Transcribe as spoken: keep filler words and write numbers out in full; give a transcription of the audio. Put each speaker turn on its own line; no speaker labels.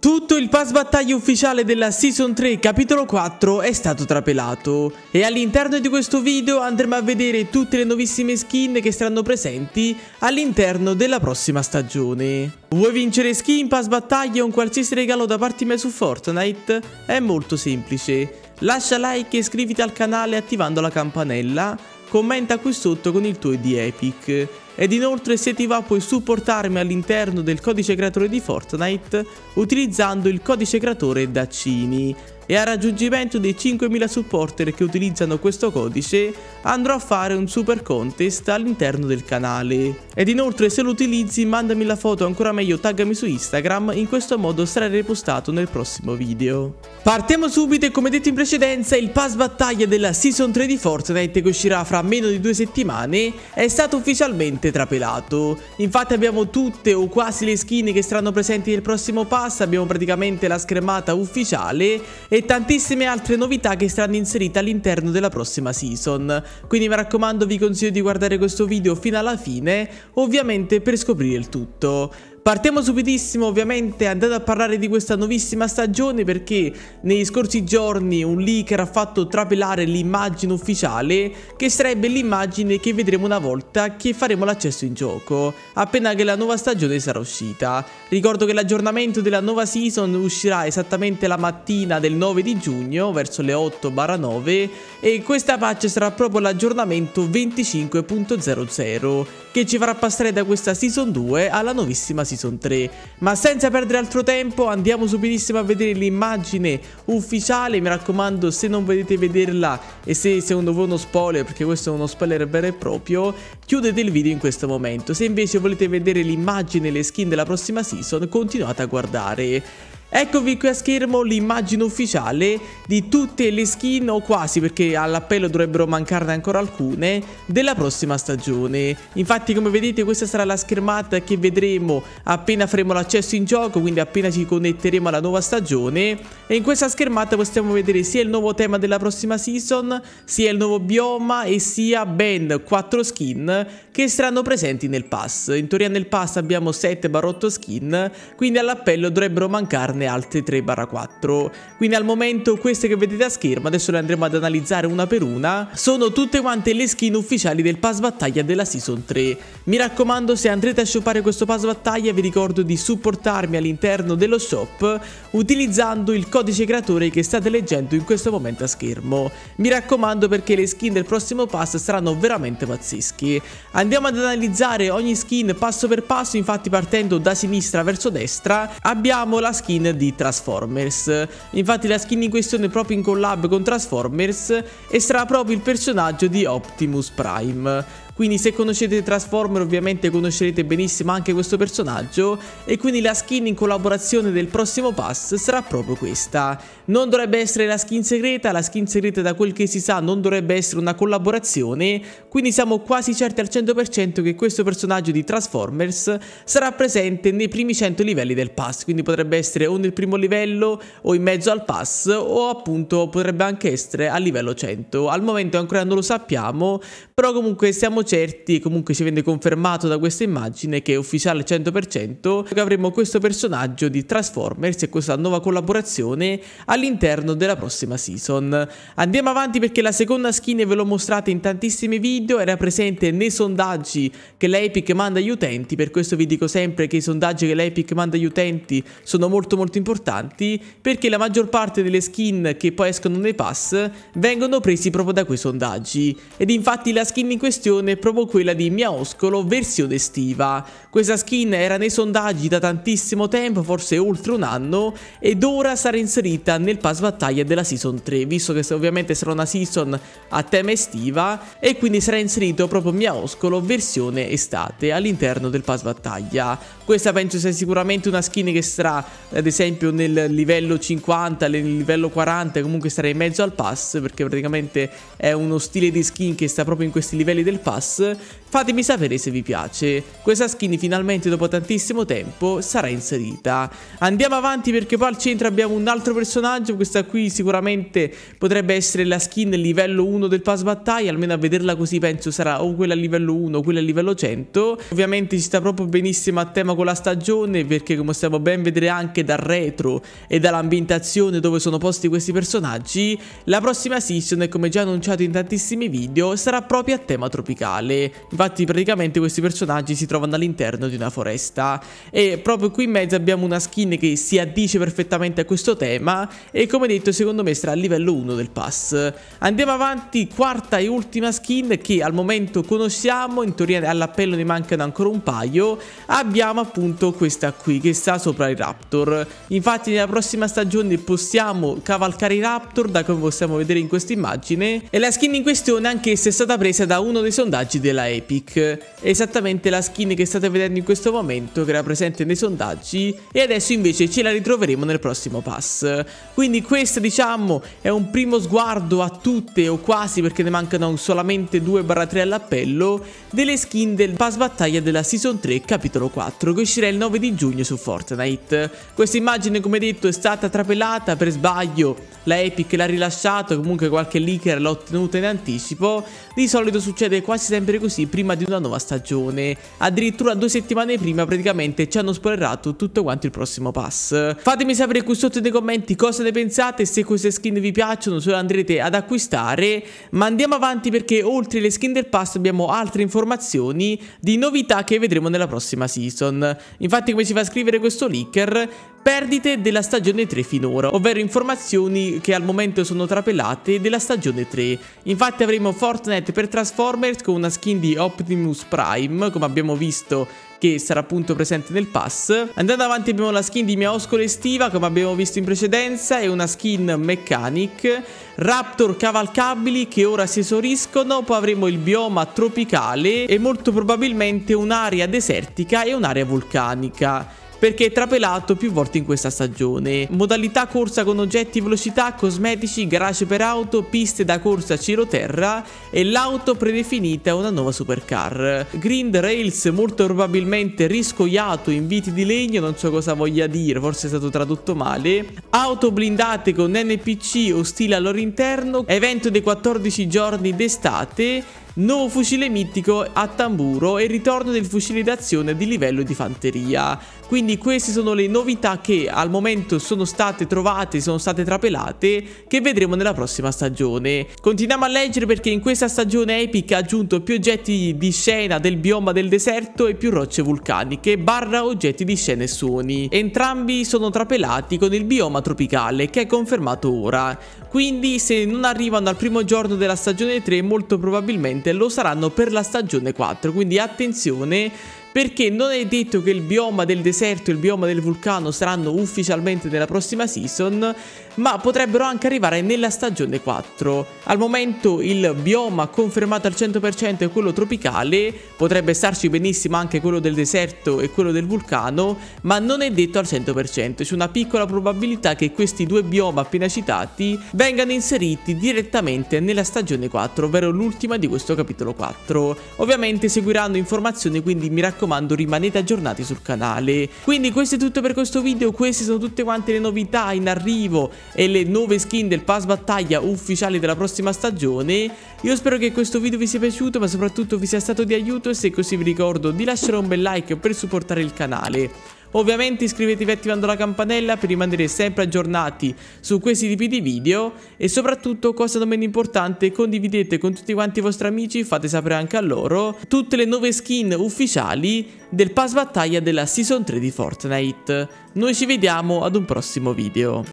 Tutto il pass battaglia ufficiale della Season tre capitolo quattro è stato trapelato e all'interno di questo video andremo a vedere tutte le nuovissime skin che saranno presenti all'interno della prossima stagione. Vuoi vincere skin, pass battaglia o un qualsiasi regalo da parte mia su Fortnite? È molto semplice. Lascia like e iscriviti al canale attivando la campanella, commenta qui sotto con il tuo I D Epic. Ed inoltre, se ti va, puoi supportarmi all'interno del codice creatore di Fortnite utilizzando il codice creatore Daccini. E al raggiungimento dei cinquemila supporter che utilizzano questo codice andrò a fare un super contest all'interno del canale. Ed inoltre, se lo utilizzi, mandami la foto, ancora meglio taggami su Instagram, in questo modo sarai repostato nel prossimo video. Partiamo subito e, come detto in precedenza, il pass battaglia della Season tre di Fortnite, che uscirà fra meno di due settimane, è stato ufficialmente trapelato. Infatti abbiamo tutte o quasi le skin che saranno presenti nel prossimo pass, abbiamo praticamente la schermata ufficiale e tantissime altre novità che saranno inserite all'interno della prossima season. Quindi mi raccomando, vi consiglio di guardare questo video fino alla fine, ovviamente per scoprire il tutto. Partiamo subitissimo ovviamente andando a parlare di questa nuovissima stagione, perché negli scorsi giorni un leaker ha fatto trapelare l'immagine ufficiale, che sarebbe l'immagine che vedremo una volta che faremo l'accesso in gioco, appena che la nuova stagione sarà uscita. Ricordo che l'aggiornamento della nuova season uscirà esattamente la mattina del nove di giugno, verso le otto nove, e questa patch sarà proprio l'aggiornamento venticinque punto zero zero, che ci farà passare da questa season due alla nuovissima season tre. Ma senza perdere altro tempo andiamo subitissimo a vedere l'immagine ufficiale. Mi raccomando, se non volete vederla e se secondo voi uno spoiler, perché questo è uno spoiler vero e proprio, chiudete il video in questo momento. Se invece volete vedere l'immagine e le skin della prossima season, continuate a guardare. Eccovi qui a schermo l'immagine ufficiale di tutte le skin, o quasi, perché all'appello dovrebbero mancarne ancora alcune, della prossima stagione. Infatti, come vedete, questa sarà la schermata che vedremo appena faremo l'accesso in gioco, quindi appena ci connetteremo alla nuova stagione. E in questa schermata possiamo vedere sia il nuovo tema della prossima season, sia il nuovo bioma e sia ben quattro skin che saranno presenti nel pass. In teoria nel pass abbiamo sette otto skin, quindi all'appello dovrebbero mancarne altre tre quattro. Quindi al momento queste che vedete a schermo, adesso le andremo ad analizzare una per una, sono tutte quante le skin ufficiali del pass battaglia della season tre. Mi raccomando, se andrete a shoppare questo pass battaglia, vi ricordo di supportarmi all'interno dello shop utilizzando il codice creatore che state leggendo in questo momento a schermo. Mi raccomando, perché le skin del prossimo pass saranno veramente pazzesche. Andiamo ad analizzare ogni skin passo per passo. Infatti, partendo da sinistra verso destra abbiamo la skin di Transformers. Infatti la skin in questione è proprio in collab con Transformers e sarà proprio il personaggio di Optimus Prime. Quindi se conoscete Transformer ovviamente conoscerete benissimo anche questo personaggio, e quindi la skin in collaborazione del prossimo pass sarà proprio questa. Non dovrebbe essere la skin segreta, la skin segreta da quel che si sa non dovrebbe essere una collaborazione, quindi siamo quasi certi al cento per cento che questo personaggio di Transformers sarà presente nei primi cento livelli del pass, quindi potrebbe essere o nel primo livello o in mezzo al pass, o appunto potrebbe anche essere a livello cento. Al momento ancora non lo sappiamo, però comunque siamo certi, comunque ci viene confermato da questa immagine che è ufficiale al cento per cento, che avremo questo personaggio di Transformers e questa nuova collaborazione all'interno della prossima season. Andiamo avanti, perché la seconda skin ve l'ho mostrata in tantissimi video, era presente nei sondaggi che l'Epic manda agli utenti. Per questo vi dico sempre che i sondaggi che l'Epic manda agli utenti sono molto molto importanti, perché la maggior parte delle skin che poi escono nei pass vengono presi proprio da quei sondaggi. Ed infatti la skin in questione è proprio quella di Miaoscolo versione estiva. Questa skin era nei sondaggi da tantissimo tempo, forse oltre un anno, ed ora sarà inserita nel pass battaglia della season tre, visto che ovviamente sarà una season a tema estiva, e quindi sarà inserito proprio Miaoscolo versione estate all'interno del pass battaglia. Questa penso sia sicuramente una skin che sarà ad esempio nel livello cinquanta, nel livello quaranta, comunque sarà in mezzo al pass, perché praticamente è uno stile di skin che sta proprio in questi livelli del pass. pass. Fatemi sapere se vi piace. Questa skin finalmente dopo tantissimo tempo sarà inserita. Andiamo avanti perché poi al centro abbiamo un altro personaggio. Questa qui sicuramente potrebbe essere la skin livello uno del pass battaglia. Almeno a vederla così penso sarà o quella a livello uno o quella a livello cento. Ovviamente ci sta proprio benissimo a tema con la stagione, perché come possiamo ben vedere anche dal retro e dall'ambientazione dove sono posti questi personaggi, la prossima season, come già annunciato in tantissimi video, sarà proprio a tema tropicale. Infatti praticamente questi personaggi si trovano all'interno di una foresta e proprio qui in mezzo abbiamo una skin che si addice perfettamente a questo tema e come detto secondo me sarà a livello uno del pass. Andiamo avanti, quarta e ultima skin che al momento conosciamo, in teoria all'appello ne mancano ancora un paio. Abbiamo appunto questa qui che sta sopra i Raptor. Infatti nella prossima stagione possiamo cavalcare i Raptor, da come possiamo vedere in questa immagine, e la skin in questione anch'essa è stata presa da uno dei sondaggi della Epic. Esattamente la skin che state vedendo in questo momento, che era presente nei sondaggi, e adesso invece ce la ritroveremo nel prossimo pass. Quindi questo diciamo è un primo sguardo a tutte o quasi, perché ne mancano solamente due tre all'appello, delle skin del pass battaglia della season tre capitolo quattro, che uscirà il nove di giugno su Fortnite. Questa immagine come detto è stata trapelata per sbaglio, la Epic l'ha rilasciato, comunque qualche leaker l'ha ottenuta in anticipo. Di solito succede quasi sempre così prima di una nuova stagione, addirittura due settimane prima praticamente ci hanno spoilerato tutto quanto il prossimo pass. Fatemi sapere qui sotto nei commenti cosa ne pensate, se queste skin vi piacciono, se le andrete ad acquistare. Ma andiamo avanti perché oltre le skin del pass abbiamo altre informazioni di novità che vedremo nella prossima season. Infatti come ci fa scrivere questo leaker, perdite della stagione tre finora, ovvero informazioni che al momento sono trapelate della stagione tre. Infatti avremo Fortnite per Transformers con una skin di Optimus Prime, come abbiamo visto, che sarà appunto presente nel pass. Andando avanti abbiamo la skin di Meowscolo estiva, come abbiamo visto in precedenza, e una skin Mechanic, Raptor cavalcabili che ora si esauriscono. Poi avremo il bioma tropicale e molto probabilmente un'area desertica e un'area vulcanica, perché è trapelato più volte in questa stagione. Modalità corsa con oggetti, velocità, cosmetici, garage per auto, piste da corsa cielo-terra e l'auto predefinita è una nuova supercar. Grind Rails molto probabilmente riscoiato in viti di legno, non so cosa voglia dire, forse è stato tradotto male. Auto blindate con N P C ostili al loro interno, evento dei quattordici giorni d'estate, nuovo fucile mitico a tamburo e ritorno del fucile d'azione di livello di fanteria. Quindi queste sono le novità che al momento sono state trovate, sono state trapelate, che vedremo nella prossima stagione. Continuiamo a leggere perché in questa stagione Epic ha aggiunto più oggetti di scena del bioma del deserto e più rocce vulcaniche barra oggetti di scena e suoni. Entrambi sono trapelati con il bioma tropicale, che è confermato ora. Quindi se non arrivano al primo giorno della stagione tre molto probabilmente lo saranno per la stagione quattro, quindi attenzione, perché non è detto che il bioma del deserto e il bioma del vulcano saranno ufficialmente nella prossima season, ma potrebbero anche arrivare nella stagione quattro. Al momento il bioma confermato al cento per cento è quello tropicale, potrebbe starci benissimo anche quello del deserto e quello del vulcano, ma non è detto al cento per cento, c'è una piccola probabilità che questi due bioma appena citati vengano inseriti direttamente nella stagione quattro, ovvero l'ultima di questo capitolo quattro. Ovviamente seguiranno informazioni, quindi mi raccomando rimanete aggiornati sul canale. Quindi questo è tutto per questo video, queste sono tutte quante le novità in arrivo e le nuove skin del pass battaglia ufficiali della prossima stagione. Io spero che questo video vi sia piaciuto, ma soprattutto vi sia stato di aiuto, e se così vi ricordo di lasciare un bel like per supportare il canale. Ovviamente iscrivetevi attivando la campanella per rimanere sempre aggiornati su questi tipi di video, e soprattutto, cosa non meno importante, condividete con tutti quanti i vostri amici, fate sapere anche a loro tutte le nuove skin ufficiali del pass battaglia della season tre di Fortnite. Noi ci vediamo ad un prossimo video.